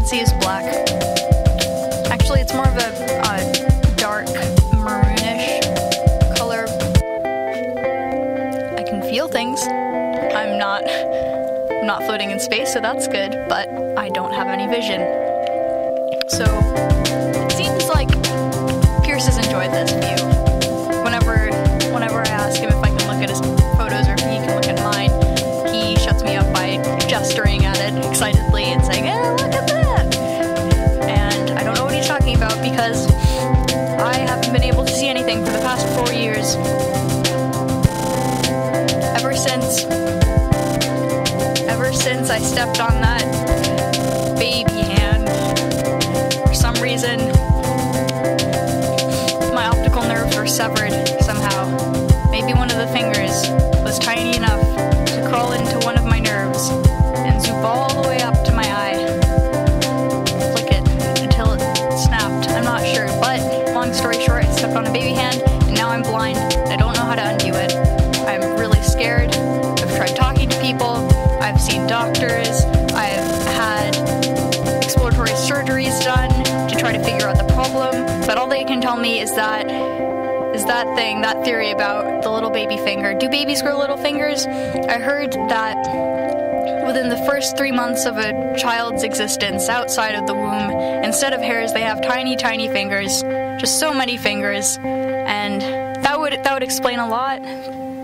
see is black. Actually, it's more of a dark maroonish color. I can feel things. I'm not floating in space, so that's good, but I don't have any vision. So it seems like Pierce has enjoyed this view. Whenever I ask him if I can look at his photos or if he can look at mine, he shuts me up by gesturing at it excitedly and saying, look at that! And I don't know what he's talking about because I haven't been able to see anything for the past 4 years. Ever since I stepped on that baby hand, for some reason, my optical nerves were severed somehow. Maybe one of the fingers was tiny enough to crawl into one of my nerves and zoop all the way up to my eye. Flick it until it snapped. I'm not sure, but long story short, I stepped on a baby hand and now I'm blind. I don't know how to undo it. I'm really scared. I've tried talking to people. I've seen doctors. I've had exploratory surgeries done to try to figure out the problem, but all they can tell me is that theory about the little baby finger. Do babies grow little fingers? I heard that within the first 3 months of a child's existence outside of the womb, instead of hairs, they have tiny, tiny fingers. Just so many fingers. And that would explain a lot.